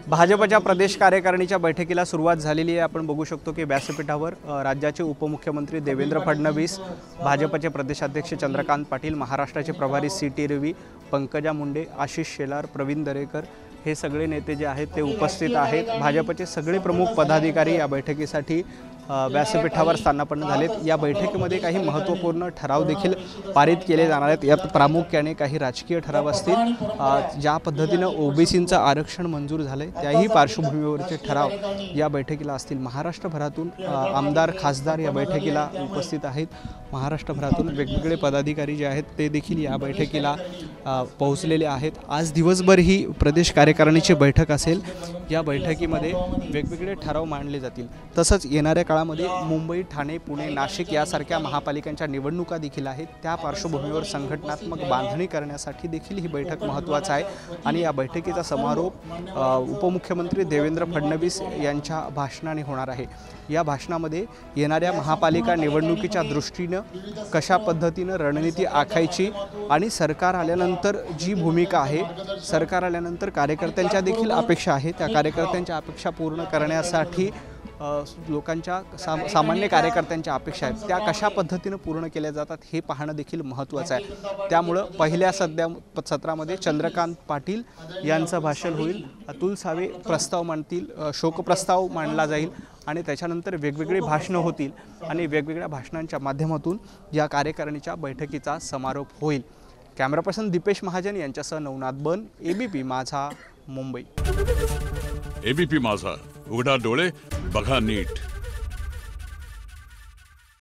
भाजपच्या प्रदेश कार्यकारिणीच्या बैठकीला सुरुवात झालेली आहे। आपण बघू शकतो की व्यासपीठावर राज्याचे उपमुख्यमंत्री देवेंद्र फडणवीस, भाजपचे प्रदेशाध्यक्ष चंद्रकांत पाटील, महाराष्ट्राचे प्रभारी सी.टी. रवी, पंकजा मुंडे, आशिष शेलार, प्रवीण दरेकर हे सगळे नेते जे आहेत ते उपस्थित आहेत। भाजपचे सगळे प्रमुख पदाधिकारी या बैठकीसाठी व्यासपीठावर स्थानापन्न झालेत। या बैठकीमध्ये काही महत्त्वपूर्ण ठराव देखील पारित केले जाणार आहेत। यात प्रामुख्याने काही राजकीय ठराव असतील। ज्या पद्धतीने ओबीसींचं आरक्षण मंजूर झाले त्याही पार्श्वभूमीवरचे ठराव या बैठकीला असतील। महाराष्ट्रभरातून आमदार खासदार या बैठकीला उपस्थित आहेत। महाराष्ट्रभरातून वेगवेगळे पदाधिकारी जे आहेत ते देखील या बैठकीला पोहोचलेले आहेत। आज दिवसभर ही प्रदेश कार्यकारिणीची बैठक असेल। या बैठकीमध्ये वेगवेगळे ठराव मांडले जातील। तसंच येणाऱ्या काळामध्ये मुंबई, ठाणे, पुणे, नाशिक यासारख्या महापालिकांच्या निवडणुका देखील आहेत। त्या पार्श्वभूमीवर संघटनात्मक बांधणी करण्यासाठी देखील ही बैठक महत्त्वाची आहे आणि या बैठकीचा समारोप उपमुख्यमंत्री देवेंद्र फडणवीस यांच्या भाषणाने होणार आहे। या भाषणामध्ये येणाऱ्या महापालिका निवडणुकीच्या दृष्टीने कशा पद्धतीने रणनीती आखायची आणि सरकार आल्यानंतर जी भूमिका आहे, सरकार आल्यानंतर कार्यकर्त्यांच्या देखील अपेक्षा आहेत, त्या कार्यकर्त्यांच्या अपेक्षा पूर्ण करण्यासाठी लोकांच्या सामान्य कार्यकर्त्यांच्या अपेक्षा आहेत त्या कशा पद्धतीने पूर्ण केल्या जातात हे पाहणं देखील महत्त्वाचं आहे। त्यामुळे पहिल्या सत्रामध्ये चंद्रकांत पाटील यांचं भाषण होईल, अतुल सावे प्रस्ताव मांडतील, शोकप्रस्ताव मांडला जाईल आणि त्याच्यानंतर वेगवेगळी भाषणं होतील आणि वेगवेगळ्या भाषणांच्या माध्यमातून या कार्यकारिणीच्या बैठकीचा समारोप होईल। कॅमेरा पर्सन दीपेश महाजन यांच्यासह नवनाथ बन, ABP माझा, मुंबई। ABP माझा, उघडा डोळे बघा नीट।